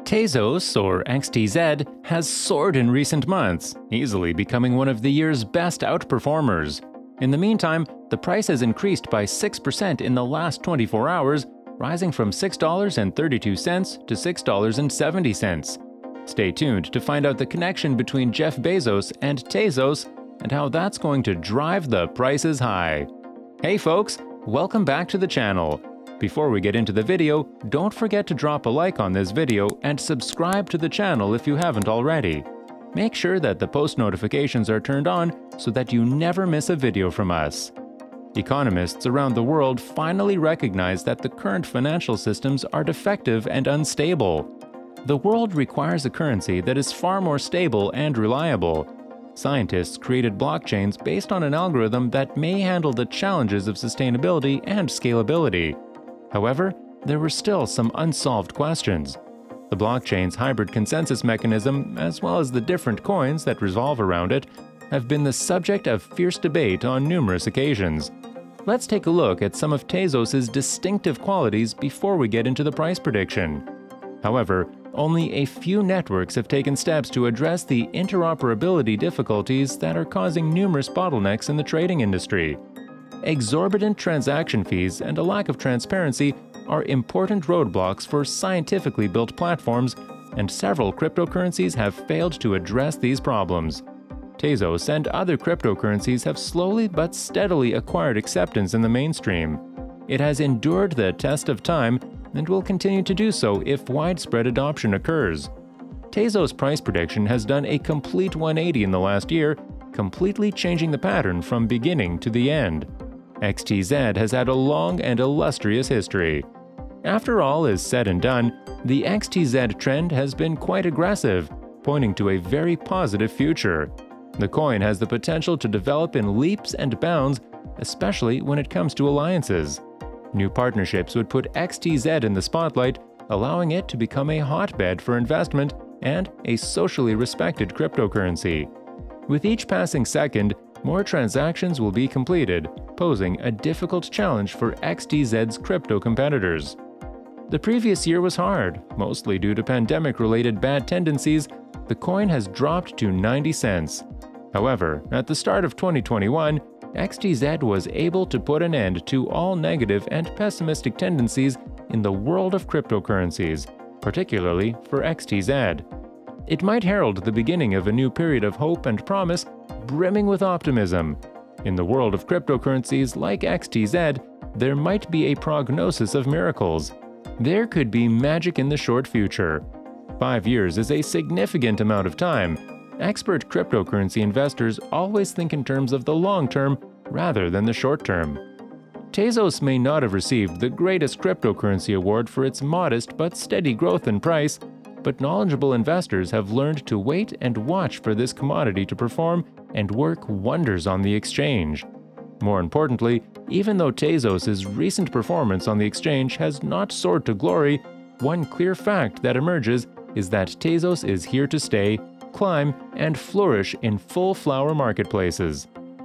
Tezos, or XTZ, has soared in recent months, easily becoming one of the year's best outperformers. In the meantime, the price has increased by 6% in the last 24 hours, rising from $6.32 to $6.70. Stay tuned to find out the connection between Jeff Bezos and Tezos and how that's going to drive the prices high. Hey folks, welcome back to the channel. Before we get into the video, don't forget to drop a like on this video and subscribe to the channel if you haven't already. Make sure that the post notifications are turned on so that you never miss a video from us. Economists around the world finally recognize that the current financial systems are defective and unstable. The world requires a currency that is far more stable and reliable. Scientists created blockchains based on an algorithm that may handle the challenges of sustainability and scalability. However, there were still some unsolved questions. The blockchain's hybrid consensus mechanism, as well as the different coins that revolve around it, have been the subject of fierce debate on numerous occasions. Let's take a look at some of Tezos' distinctive qualities before we get into the price prediction. However, only a few networks have taken steps to address the interoperability difficulties that are causing numerous bottlenecks in the trading industry. Exorbitant transaction fees and a lack of transparency are important roadblocks for scientifically built platforms, and several cryptocurrencies have failed to address these problems. Tezos and other cryptocurrencies have slowly but steadily acquired acceptance in the mainstream. It has endured the test of time and will continue to do so if widespread adoption occurs. Tezos' price prediction has done a complete 180 in the last year, completely changing the pattern from beginning to the end. XTZ has had a long and illustrious history. After all is said and done, the XTZ trend has been quite aggressive, pointing to a very positive future. The coin has the potential to develop in leaps and bounds, especially when it comes to alliances. New partnerships would put XTZ in the spotlight, allowing it to become a hotbed for investment and a socially respected cryptocurrency. With each passing second, more transactions will be completed, posing a difficult challenge for XTZ's crypto competitors. The previous year was hard, mostly due to pandemic-related bad tendencies. The coin has dropped to 90 cents. However, at the start of 2021, XTZ was able to put an end to all negative and pessimistic tendencies in the world of cryptocurrencies, particularly for XTZ. It might herald the beginning of a new period of hope and promise, brimming with optimism. In the world of cryptocurrencies like XTZ, there might be a prognosis of miracles. There could be magic in the short future. 5 years is a significant amount of time. Expert cryptocurrency investors always think in terms of the long term rather than the short term. Tezos may not have received the greatest cryptocurrency award for its modest but steady growth in price, but knowledgeable investors have learned to wait and watch for this commodity to perform and work wonders on the exchange. More importantly, even though Tezos' recent performance on the exchange has not soared to glory, one clear fact that emerges is that Tezos is here to stay, climb, and flourish in full-flower marketplaces.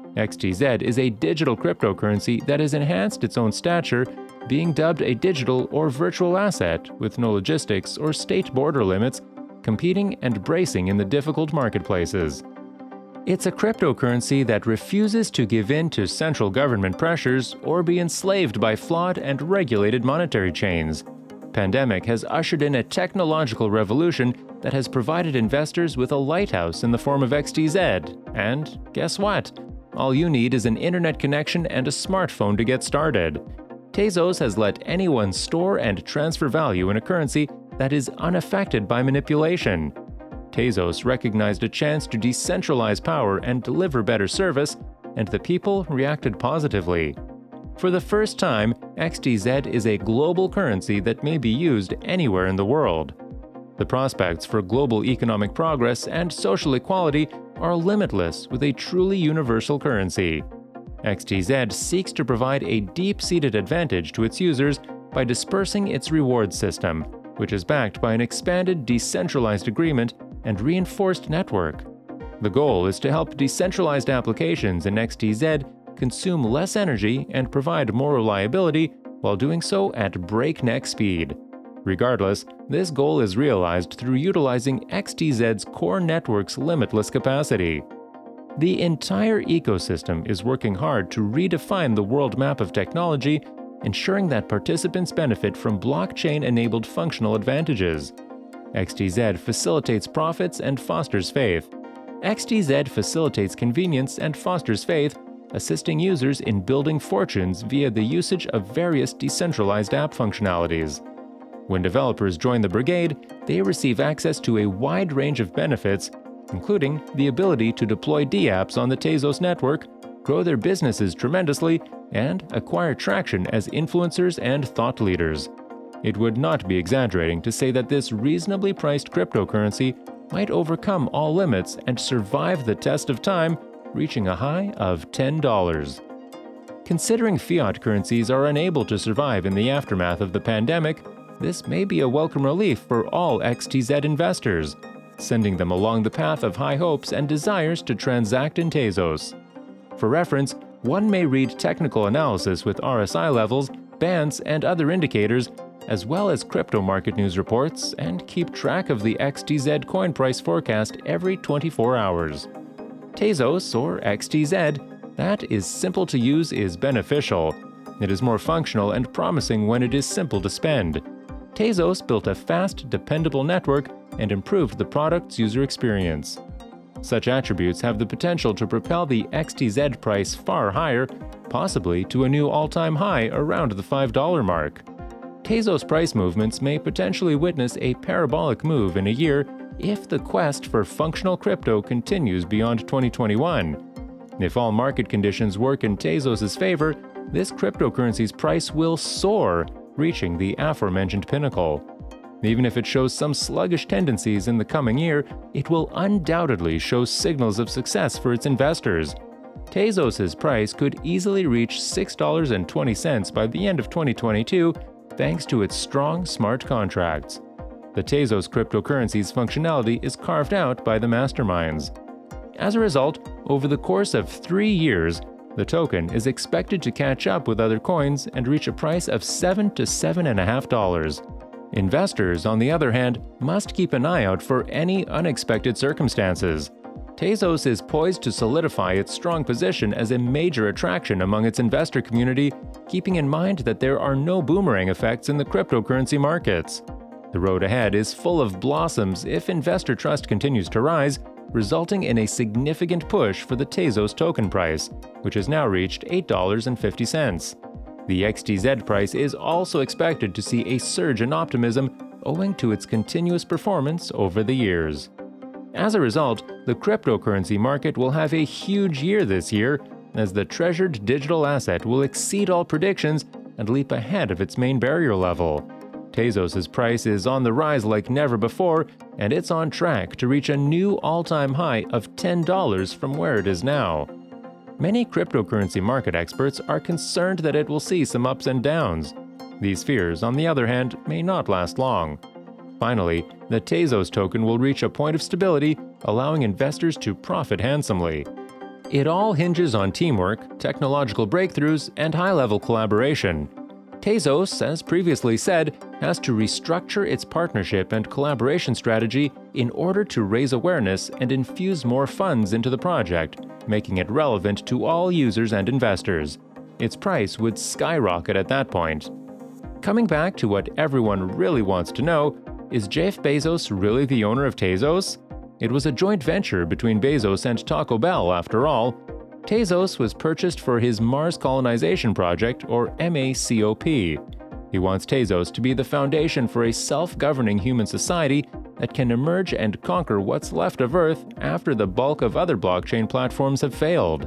XTZ is a digital cryptocurrency that has enhanced its own stature, being dubbed a digital or virtual asset with no logistics or state border limits, competing and bracing in the difficult marketplaces. It's a cryptocurrency that refuses to give in to central government pressures or be enslaved by flawed and regulated monetary chains. Pandemic has ushered in a technological revolution that has provided investors with a lighthouse in the form of XTZ. And guess what? All you need is an internet connection and a smartphone to get started. Tezos has let anyone store and transfer value in a currency that is unaffected by manipulation. Tezos recognized a chance to decentralize power and deliver better service, and the people reacted positively. For the first time, XTZ is a global currency that may be used anywhere in the world. The prospects for global economic progress and social equality are limitless with a truly universal currency. XTZ seeks to provide a deep-seated advantage to its users by dispersing its reward system, which is backed by an expanded decentralized agreement and reinforced network. The goal is to help decentralized applications in XTZ consume less energy and provide more reliability while doing so at breakneck speed. Regardless, this goal is realized through utilizing XTZ's core network's limitless capacity. The entire ecosystem is working hard to redefine the world map of technology, ensuring that participants benefit from blockchain-enabled functional advantages. XTZ facilitates profits and fosters faith. XTZ facilitates convenience and fosters faith, assisting users in building fortunes via the usage of various decentralized app functionalities. When developers join the brigade, they receive access to a wide range of benefits, including the ability to deploy dApps on the Tezos network, grow their businesses tremendously, and acquire traction as influencers and thought leaders. It would not be exaggerating to say that this reasonably priced cryptocurrency might overcome all limits and survive the test of time, reaching a high of $10. Considering fiat currencies are unable to survive in the aftermath of the pandemic, this may be a welcome relief for all XTZ investors, sending them along the path of high hopes and desires to transact in Tezos. For reference, one may read technical analysis with RSI levels, bands, and other indicators, as well as crypto market news reports, and keep track of the XTZ coin price forecast every 24 hours. Tezos, or XTZ, that is simple to use is beneficial. It is more functional and promising when it is simple to spend. Tezos built a fast, dependable network and improved the product's user experience. Such attributes have the potential to propel the XTZ price far higher, possibly to a new all-time high around the $5 mark. Tezos price movements may potentially witness a parabolic move in a year if the quest for functional crypto continues beyond 2021. If all market conditions work in Tezos' favor, this cryptocurrency's price will soar, reaching the aforementioned pinnacle. Even if it shows some sluggish tendencies in the coming year, it will undoubtedly show signals of success for its investors. Tezos' price could easily reach $6.20 by the end of 2022, thanks to its strong smart contracts. The Tezos cryptocurrency's functionality is carved out by the masterminds. As a result, over the course of 3 years, the token is expected to catch up with other coins and reach a price of $7 to $7.50. Investors, on the other hand, must keep an eye out for any unexpected circumstances. Tezos is poised to solidify its strong position as a major attraction among its investor community, keeping in mind that there are no boomerang effects in the cryptocurrency markets. The road ahead is full of blossoms if investor trust continues to rise, resulting in a significant push for the Tezos token price, which has now reached $8.50. The XTZ price is also expected to see a surge in optimism owing to its continuous performance over the years. As a result, the cryptocurrency market will have a huge year this year, as the treasured digital asset will exceed all predictions and leap ahead of its main barrier level. Tezos' price is on the rise like never before, and it's on track to reach a new all-time high of $10 from where it is now. Many cryptocurrency market experts are concerned that it will see some ups and downs. These fears, on the other hand, may not last long. Finally, the Tezos token will reach a point of stability, allowing investors to profit handsomely. It all hinges on teamwork, technological breakthroughs, and high-level collaboration. Tezos, as previously said, has to restructure its partnership and collaboration strategy in order to raise awareness and infuse more funds into the project, making it relevant to all users and investors. Its price would skyrocket at that point. Coming back to what everyone really wants to know, is Jeff Bezos really the owner of Tezos? It was a joint venture between Bezos and Taco Bell, after all. Tezos was purchased for his Mars colonization project, or MACOP. He wants Tezos to be the foundation for a self-governing human society that can emerge and conquer what's left of Earth after the bulk of other blockchain platforms have failed.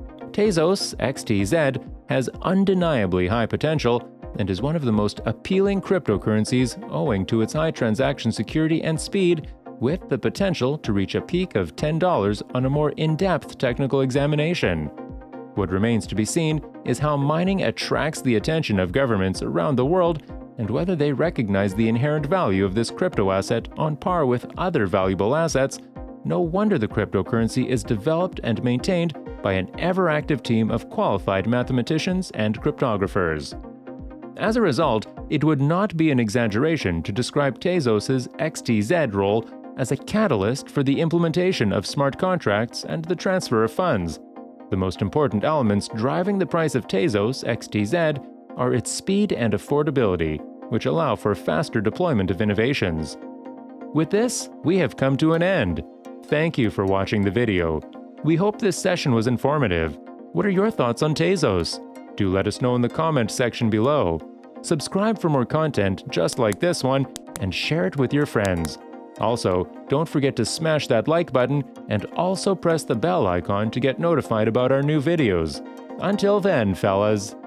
Tezos, XTZ, has undeniably high potential and is one of the most appealing cryptocurrencies owing to its high transaction security and speed, with the potential to reach a peak of $10 on a more in-depth technical examination. What remains to be seen is how mining attracts the attention of governments around the world and whether they recognize the inherent value of this crypto asset on par with other valuable assets. No wonder the cryptocurrency is developed and maintained by an ever-active team of qualified mathematicians and cryptographers. As a result, it would not be an exaggeration to describe Tezos' XTZ role as a catalyst for the implementation of smart contracts and the transfer of funds. The most important elements driving the price of Tezos XTZ are its speed and affordability, which allow for faster deployment of innovations. With this, we have come to an end. Thank you for watching the video. We hope this session was informative. What are your thoughts on Tezos? Do let us know in the comments section below. Subscribe for more content just like this one and share it with your friends. Also, don't forget to smash that like button and also press the bell icon to get notified about our new videos. Until then, fellas.